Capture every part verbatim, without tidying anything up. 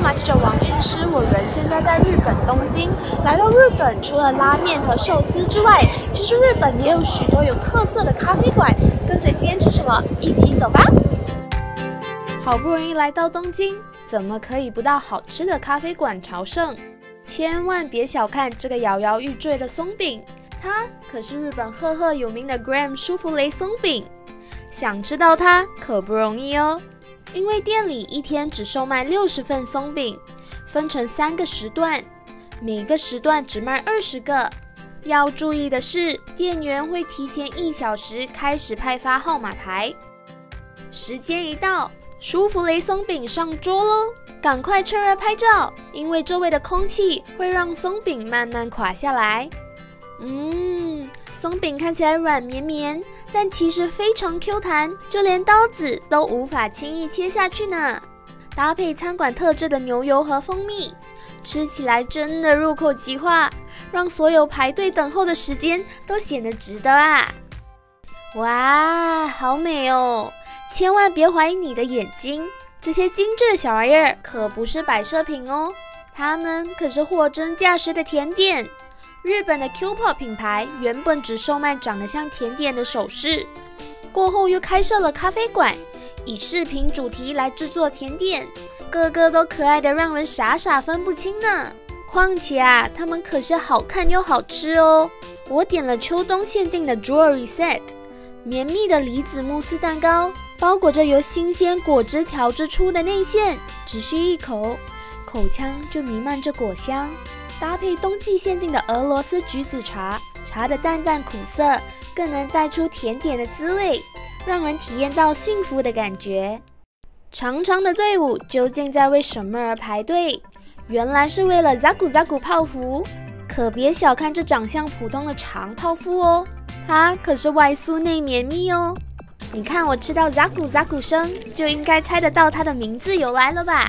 嘛，记者王韵诗，我人现在在日本东京。来到日本，除了拉面和寿司之外，其实日本也有许多有特色的咖啡馆。跟随今天吃什么，一起走吧！好不容易来到东京，怎么可以不到好吃的咖啡馆朝圣？千万别小看这个摇摇欲坠的松饼，它可是日本赫赫有名的 Graham 舒芙蕾松饼。想吃到它可不容易哦。因为店里一天只售卖六十份松饼，分成三个时段，每个时段只卖二十个。要注意的是，店员会提前一小时开始派发号码牌。时间一到，舒芙蕾松饼上桌喽，赶快趁热拍照，因为周围的空气会让松饼慢慢垮下来。嗯，松饼看起来软绵绵，但其实非常 Q 弹，就连刀子都无法轻易切下去呢。搭配餐馆特制的牛油和蜂蜜，吃起来真的入口即化，让所有排队等候的时间都显得值得啊！哇，好美哦！千万别怀疑你的眼睛，这些精致的小玩意儿可不是摆设品哦，它们可是货真价实的甜点。日本的 Q-pop 品牌原本只售卖长得像甜点的首饰，过后又开设了咖啡馆，以饰品主题来制作甜点，个个都可爱的让人傻傻分不清呢。况且啊，它们可是好看又好吃哦。我点了秋冬限定的 Jewelry Set， 绵密的梨子慕斯蛋糕，包裹着由新鲜果汁调制出的内馅，只需一口，口腔就弥漫着果香。搭配冬季限定的俄罗斯橘子茶，茶的淡淡苦涩更能带出甜点的滋味，让人体验到幸福的感觉。长长的队伍究竟在为什么而排队？原来是为了 Zaku Zaku 泡芙。可别小看这长相普通的长泡芙哦，它可是外酥内绵密哦。你看我吃到 Zaku Zaku 声，就应该猜得到它的名字由来了吧？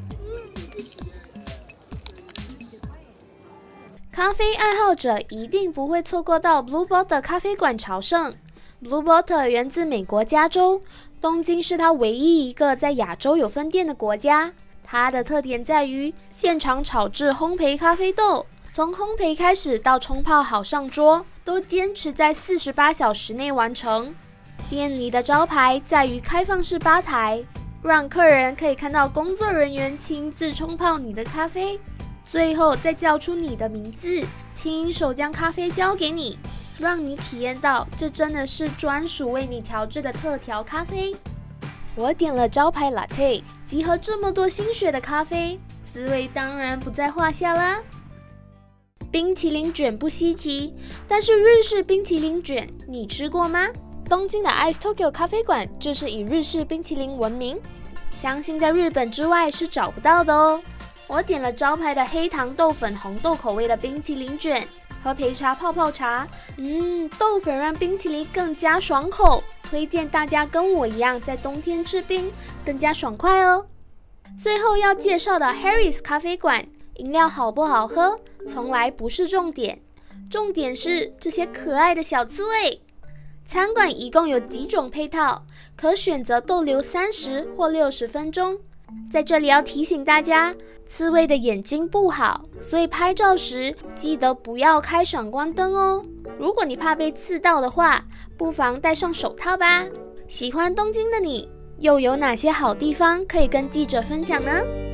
咖啡爱好者一定不会错过到 Blue Bottle 咖啡馆朝圣。Blue Bottle 源自美国加州，东京是它唯一一个在亚洲有分店的国家。它的特点在于现场炒制烘焙咖啡豆，从烘焙开始到冲泡好上桌，都坚持在四十八小时内完成。店里的招牌在于开放式吧台，让客人可以看到工作人员亲自冲泡你的咖啡。最后再叫出你的名字，亲手将咖啡交给你，让你体验到这真的是专属为你调制的特调咖啡。我点了招牌 Latte， 集合这么多心血的咖啡，滋味当然不在话下啦。冰淇淋卷不稀奇，但是日式冰淇淋卷你吃过吗？东京的 Ice Tokyo 咖啡馆就是以日式冰淇淋闻名，相信在日本之外是找不到的哦。我点了招牌的黑糖豆粉红豆口味的冰淇淋卷，喝焙茶泡泡茶，嗯，豆粉让冰淇淋更加爽口，推荐大家跟我一样在冬天吃冰，更加爽快哦。最后要介绍的 Harry's 咖啡馆，饮料好不好喝，从来不是重点，重点是这些可爱的小刺猬。餐馆一共有几种配套，可选择逗留三十或六十分钟。在这里要提醒大家，刺猬的眼睛不好，所以拍照时记得不要开闪光灯哦。如果你怕被刺到的话，不妨戴上手套吧。喜欢东京的你，又有哪些好地方可以跟记者分享呢？